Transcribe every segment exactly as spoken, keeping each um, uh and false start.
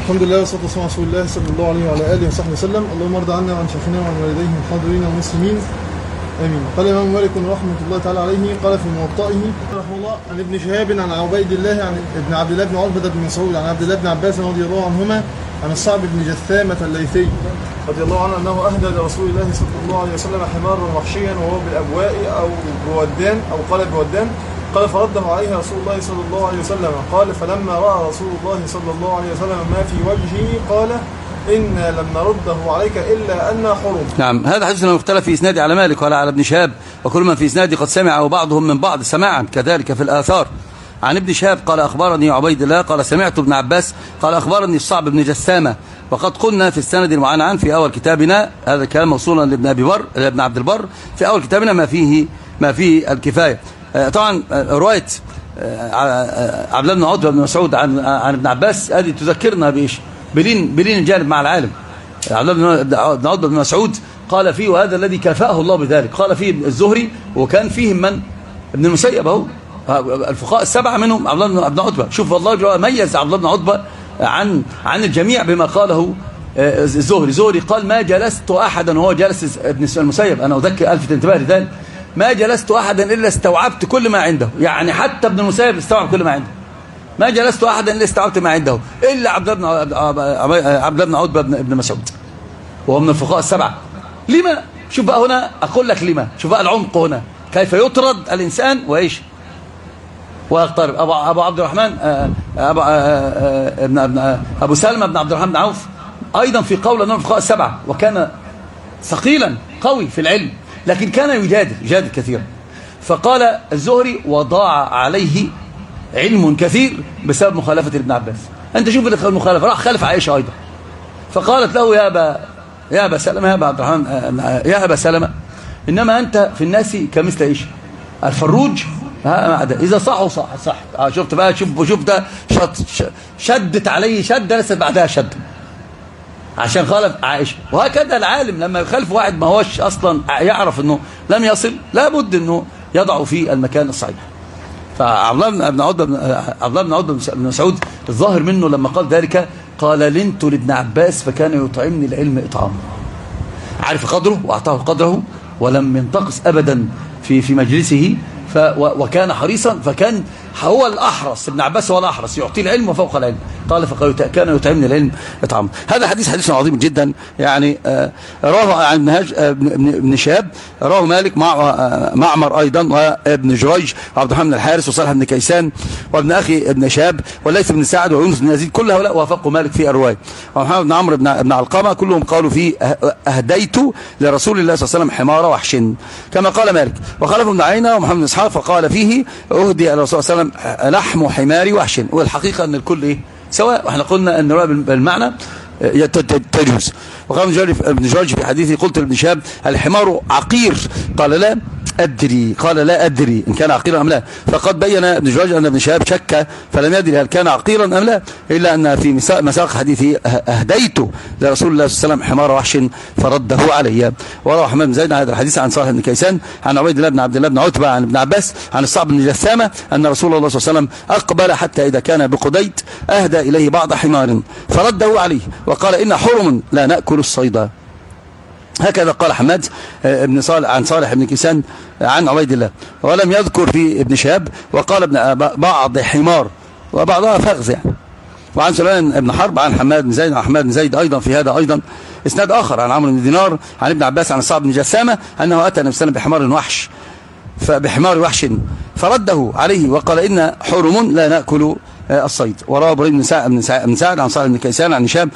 الحمد لله والصلاة والسلام على رسول الله صلى الله عليه وعلى آله وصحبه وسلم. اللهم ارض عنا وعن شيخنا وعن والديه الحاضرين والمسلمين آمين. قال الإمام مالك رحمة الله تعالى عليه قال في موطئه رحمه الله عن ابن شهاب عن عبيد الله عن ابن عبد الله بن عتبة بن مسعود عن عبد الله بن عباس رضي الله عنهما عن الصعب بن جثامة الليثي رضي الله عنه أنه أهدى لرسول الله صلى الله عليه وسلم حمارا وحشيا وهو بالأبواء أو بودان أو قال بودان، قال فرده عليه رسول الله صلى الله عليه وسلم. قال فلما رأى رسول الله صلى الله عليه وسلم ما في وجهه قال إنا لم نرده عليك إلا أن حرم. نعم، هذا حديث مختلف في إسناده على مالك ولا على ابن شهاب، وكل من في إسناده قد سمع بعضهم من بعض سماعا، كذلك في الآثار. عن ابن شهاب قال أخبرني عبيد الله قال سمعت ابن عباس قال أخبرني الصعب بن جثامة. وقد قلنا في السند المعنعن في أول كتابنا، هذا الكلام موصولا لابن أبي بر لابن عبد البر في أول كتابنا ما فيه ما فيه الكفاية. طبعا رواية عبد الله بن عتبة بن مسعود عن عن ابن عباس هذه تذكرنا بايش؟ بلين بلين الجانب مع العالم. عبد الله بن عتبة بن مسعود قال فيه، وهذا الذي كافأه الله بذلك، قال فيه الزهري وكان فيهم من؟ ابن المسيب اهو، الفقهاء السبعة منهم عبد الله بن عتبة. شوف والله ميز عبد الله بن عتبة عن عن الجميع بما قاله الزهري. الزهري قال ما جلست احدا وهو جالس ابن المسيب، انا اذكر الفت انتباه لذلك، ما جلست أحدا إلا استوعبت كل ما عنده. يعني حتى ابن المسيب استوعب كل ما عنده. ما جلست أحدا إلا استوعبت ما عنده إلا عبد الله بن عبد الله بن عتبة بن مسعود، وهو من الفقهاء السبعة. لما؟ شوف بقى هنا أقول لك لما، شوف بقى العمق هنا، كيف يطرد الإنسان وإيش ويقترب. أبو, أبو عبد الرحمن أبو, ابن أبو سلمة بن عبد الرحمن بن عوف أيضا في قول أنه الفقهاء السبعة، وكان ثقيلا قوي في العلم، لكن كان يجادل يجادل كثيرا. فقال الزهري وضاع عليه علم كثير بسبب مخالفة ابن عباس. أنت شوف المخالفة، راح خالف عائشة أيضا، فقالت له يا أبا يا أبا سلمة يا أبا عبد الرحمن يا أبا سلمة إنما أنت في الناس كمثل إيش الفروج، إذا صحوا صح صح. شفت بقى، شوف شوف ده شدت عليه شدة لسه بعدها شدة عشان خالف عائشة. وهكذا العالم لما يخالف واحد ما هوش أصلا يعرف أنه لم يصل، لابد أنه يضعه في المكان الصحيح. فعبد الله بن عتبة عبد الله بن عتبة بن مسعود الظاهر منه لما قال ذلك قال لنت لابن عباس فكان يطعمني العلم إطعام، عارف قدره وأعطاه قدره ولم ينتقص أبدا في في مجلسه، ف وكان حريصا، فكان هو الأحرص، ابن عباس هو الأحرص يعطي العلم وفوق العلم. قال فكان يطعمني العلم إطعام. هذا حديث حديث عظيم جدا. يعني آه رواه عن منهاج آه ابن شهاب، رواه مالك مع آه معمر أيضا وابن جريج وعبد الرحمن بن الحارث وصالح بن كيسان وابن أخي ابن شهاب والليث بن سعد ويونس بن يزيد، كل هؤلاء وافقوا مالك في الرواية. ومحمد بن عمرو بن علقمة كلهم قالوا فيه أهديت لرسول الله صلى الله عليه وسلم حمار وحش كما قال مالك. وخالف ابن عيينة ومحمد بن إسحاق فقال فيه أهدي الرسول صلى الله عليه وسلم لحم حمار وحش. والحقيقة أن الكل إيه سواء، واحنا قلنا ان الروايه بالمعنى تجوز. وقال ابن جريج في حديثه قلت لابن شهاب الحمار عقير قال لا أدري قال لا أدري إن كان عقيرا أم لا. فقد بين ابن جريج أن ابن شهاب شك فلم يدري هل كان عقيرا أم لا، إلا أن في مساق حديثه أهديت لرسول الله صلى الله عليه وسلم حمار وحش فرده علي. وروى أحمد بن زيد هذا الحديث عن صالح بن كيسان عن عبيد الله بن عبد الله بن عتبة عن ابن عباس عن الصعب بن جثامة أن رسول الله صلى الله عليه وسلم أقبل حتى إذا كان بقديت أهدى إليه بعض حمار فرده عليه وقال إن حرم لا نأكل الصيد. هكذا قال حماد ابن صالح عن صالح بن كيسان عن عبيد الله، ولم يذكر في ابن شهاب. وقال ابن بعض حمار وبعضها فغز يعني. وعن سليمان بن حرب عن حماد بن زيد عن حماد بن زيد أيضا في هذا أيضا اسناد آخر عن عمرو بن دينار عن ابن عباس عن الصعب بن جثامة أنه أتى النبي صلى الله عليه وسلم بحمار وحش فبحمار وحش فرده عليه وقال إن حرم لا نأكل الصيد. وروى ابراهيم بن سعد بن سعد عن صالح بن كيسان عن هشام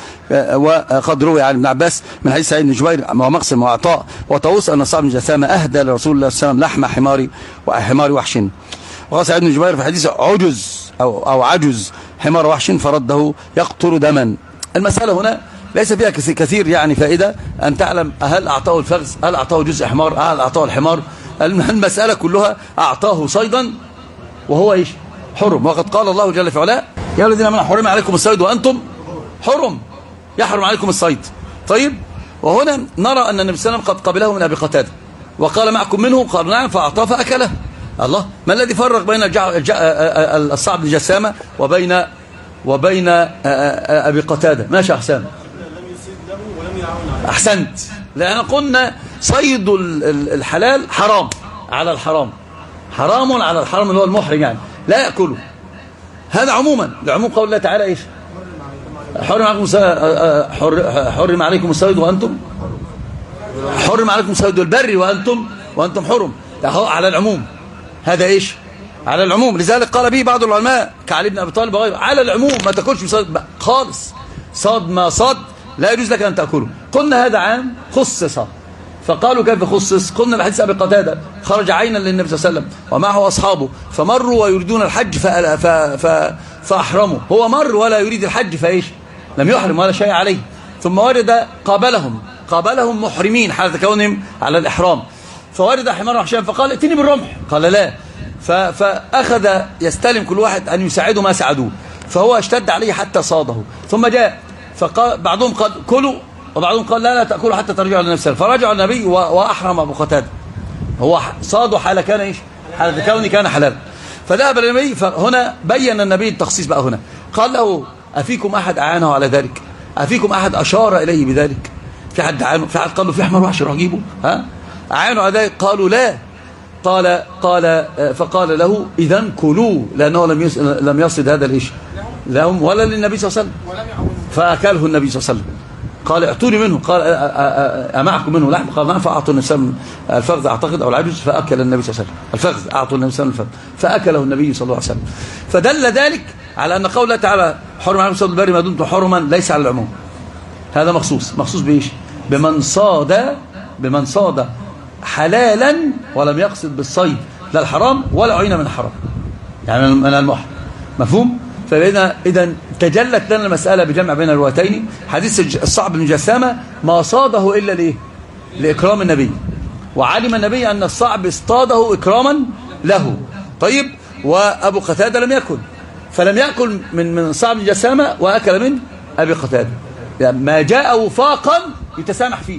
وقد روي عن ابن عباس من حديث سعيد بن جبير ومقسم وعطاء وطاووس ان الصعب بن جثامة اهدى لرسول الله صلى الله عليه وسلم لحم حمار وحمار وحش. وقال سعيد بن جبير في حديث عجز او او عجز حمار وحش فرده يقطر دما. المساله هنا ليس فيها كثير يعني فائده ان تعلم هل اعطاه الفغز، هل اعطاه جزء حمار، هل اعطاه الحمار. المساله كلها اعطاه صيدا وهو ايش حرم. وقد قال الله جل في علاه يا الذين آمنوا حرم عليكم الصيد وأنتم حرم، يحرم عليكم الصيد. طيب، وهنا نرى أن النبي صلى الله عليه وسلم قد قبله من أبي قتادة وقال معكم منه، قال نعم فأعطاه فأكله. الله، ما الذي فرق بين الصعب بن جثامة وبين وبين أبي قتادة. ماشي يا حسام؟ لم يصيد له ولم يعاون عليه. أحسنت. لأن قلنا صيد الحلال حرام على الحرام، حرام على الحرام اللي هو المحرم يعني لا يأكله. هذا عموما لعموم قول الله تعالى إيش؟ حرم عليكم حرم عليكم الصيد وأنتم حرم عليكم الصيد والبر وأنتم وأنتم حرم، على العموم. هذا إيش؟ على العموم. لذلك قال به بعض العلماء كعلي بن أبي طالب وغيره على العموم، ما تاكلش صيد خالص، صاد ما صاد لا يجوز لك أن تأكله. قلنا هذا عام خصص، فقالوا كيف خصص؟ قلنا بحديث أبي قتادة خرج عينا للنبي صلى الله عليه وسلم ومعه أصحابه فمروا ويريدون الحج فأحرموا، هو مر ولا يريد الحج فإيش؟ لم يحرم ولا شيء عليه. ثم ورد قابلهم قابلهم محرمين حالة كونهم على الإحرام، فورد حمار وحشام فقال ائتني بالرمح، قال لا، فأخذ يستلم كل واحد أن يساعده ما ساعدوه، فهو اشتد عليه حتى صاده. ثم جاء فقال بعضهم قال كلوا وبعضهم قال لا لا تأكلوا حتى ترجعوا لنفسه، فرجع النبي وأحرم أبو قتادة، هو صاده حال كان إيش؟ حال كونه كان حلال. فذهب النبي، فهنا بين النبي التخصيص بقى هنا، قال له أفيكم أحد أعانه على ذلك؟ أفيكم أحد أشار إليه بذلك؟ في حد أعانه؟ في حد قال له في حمار وحش روح جيبه؟ ها؟ أعانوا على ذلك؟ قالوا لا. قال قال فقال له إذن كلوا، لأنه لم لم يصد هذا الإيش لهم ولا للنبي صلى الله عليه وسلم، فأكله النبي صلى الله عليه وسلم. قال اعطوني منه، قال أمعكم منه لحم؟ قال نعم. فأعطوا النبي الفخذ أعتقد أو العجز، فأكل النبي صلى الله عليه وسلم الفخذ، أعطوا النبي صلى الله عليه وسلم الفخذ فأكله النبي صلى الله عليه وسلم. فدل ذلك على أن قوله تعالى حرم عليكم صيد البر ما دمتم حرما ليس على العموم، هذا مخصوص. مخصوص بإيش؟ بمن صاد بمن صاد حلالا ولم يقصد بالصيد لا الحرام ولا عين من الحرام، يعني من المحرم. مفهوم؟ فإذا إذا تجلت لنا المسألة بجمع بين الروايتين. حديث الصعب بن جسامة ما صاده إلا ليه؟ لإكرام النبي، وعلم النبي أن الصعب اصطاده إكراما له. طيب، وأبو قتادة لم يكن، فلم يأكل من من صعب بن جسامة وأكل من أبي قتادة، يعني ما جاء وفاقا يتسامح فيه.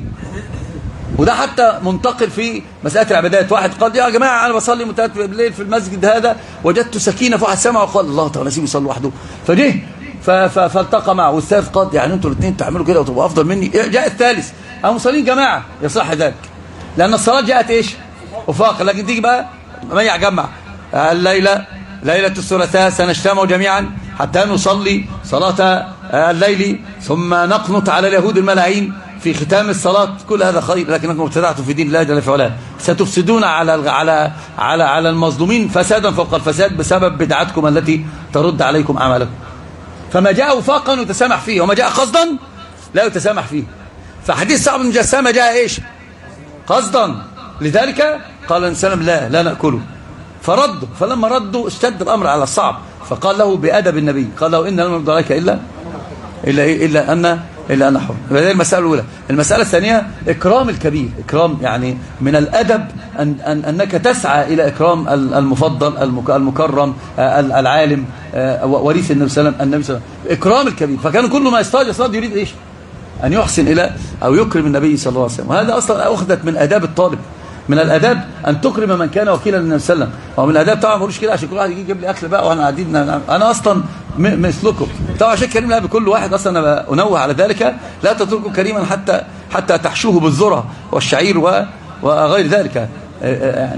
وده حتى منتقل في مسألة العبادات. واحد قال يا جماعة أنا بصلي متأتي بالليل في المسجد هذا وجدت سكينة، فواحد سمع وقال الله تعالى سيبه يصلي وحده، فجه فالتقى معه. والثالث قال يعني انتوا الاثنين تعملوا كده وتبقوا أفضل مني. جاء الثالث هم مصلين جماعة، يصح ذلك لأن الصلاة جاءت إيش؟ وفاق. لكن تيجي بقى ما يجمع الليلة ليلة الثلاثاء سنجتمع جميعا حتى نصلي صلاة الليل ثم نقنط على اليهود الملاعين في ختام الصلاة. كل هذا خير، لكنكم ابتدعتم في دين الله جل وعلا، ستفسدون على على على على المظلومين فسادا فوق الفساد بسبب بدعتكم التي ترد عليكم أعمالكم. فما جاء وفاقا يتسامح فيه، وما جاء قصدا لا يتسامح فيه. فحديث صعب بن جسامة جاء ايش؟ قصدا. لذلك قال النبي لا لا نأكله، فردوا. فلما ردوا اشتد الأمر على الصعب، فقال له بأدب النبي، قال له إن لم يرد عليك إلا إلا إيه؟ إلا أن إلا أن حر. هذه المسألة الأولى. المسألة الثانية إكرام الكبير. إكرام يعني من الأدب أن أن أنك تسعى إلى إكرام المفضل المكرم العالم وريث النبي صلى الله عليه وسلم. إكرام الكبير. فكان كل ما يصطاد يصطاد يريد إيش؟ أن يحسن إلى أو يكرم النبي صلى الله عليه وسلم. وهذا أصلا أخذت من آداب الطالب. من الاداب ان تكرم من كان وكيلا للنبي صلى الله عليه وسلم. ومن الاداب طبعا ما بقولش كده عشان كل واحد يجي يجيب لي اكل بقى وانا قاعدين، انا اصلا مثلكم طبعا. عشان كريم لا بكل واحد اصلا انا انوه على ذلك، لا تتركوا كريما حتى حتى تحشوه بالذره والشعير وغير ذلك يعني.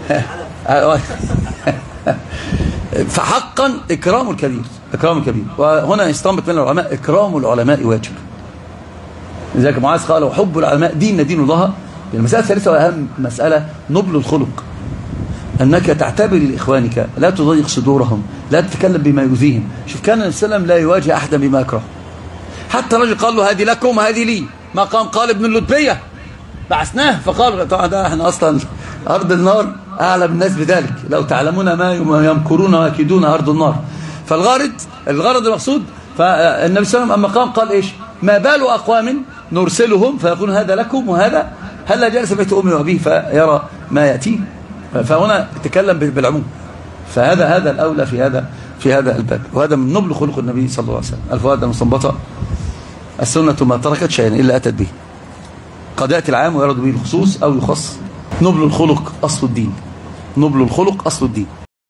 فحقا اكرام الكبير، اكرام الكبير. وهنا يستنبط من العلماء اكرام العلماء واجب. لذلك معاذ قال وحب العلماء دين دين الله. المسألة الثالثة وأهم مسألة نبل الخلق، أنك تعتبر لإخوانك، لا تضيق صدورهم، لا تتكلم بما يؤذيهم. شوف كان النبي صلى الله عليه وسلم لا يواجه أحدا بما يكره، حتى رجل قال له هذه لكم وهذه لي، ما قام قال ابن اللتبية بعثناه، فقال طبعا ده احنا أصلا أرض النار أعلم الناس بذلك، لو تعلمون ما يمكرون ويكيدون أرض النار. فالغرض الغرض المقصود. فالنبي صلى الله عليه وسلم أما قام قال إيش؟ ما بال أقوام نرسلهم فيقولون هذا لكم وهذا، هل جلس بيت أمي وأبيه فيرى ما يأتيه؟ فهنا تكلم بالعموم. فهذا هذا الأولى في هذا في هذا الباب. وهذا من نبل خلق النبي صلى الله عليه وسلم. الفوائد المستنبطة: السنة ما تركت شيئا إلا أتت به، قد يأتي العام ويرد به الخصوص أو يخص. نبل الخلق أصل الدين، نبل الخلق أصل الدين.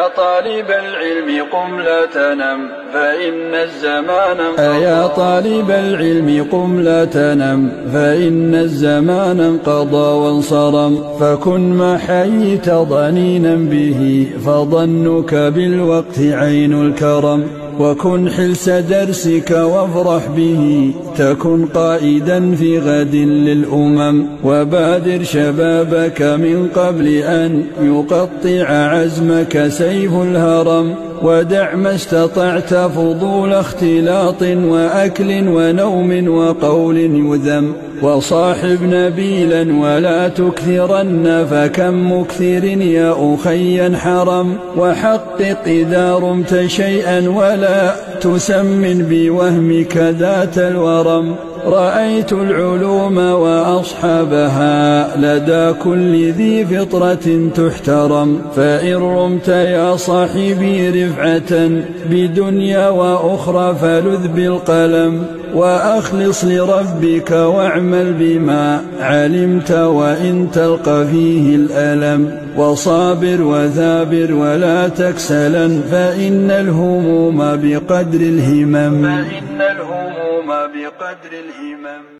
أيا طالب العلم قم لا تنم فإن الزمان أيا طالب العلم قم لا تنم فإن الزمان انقضى وانصرم فكن ما حييت ضنينا به فظنك بالوقت عين الكرم وكن حلس درسك وافرح به تكن قائدا في غد للأمم وبادر شبابك من قبل أن يقطع عزمك سيف الهرم ودع ما استطعت فضول اختلاط وأكل ونوم وقول يذم وصاحب نبيلا ولا تكثرن فكم مكثر يا أخي حرم وحقق إذا رمت شيئا ولا تسمن بوهمك ذات الورم رأيت العلوم وأصحابها لدى كل ذي فطرة تحترم فإن رمت يا صاحبي رفعة بدنيا وأخرى فلذ بالقلم وأخلص لربك واعمل بما علمت وإن تلقى فيه الألم وصابر وثابر ولا تكسلا فإن الهموم بقدر الهمم فإن الهموم بقدر الهمم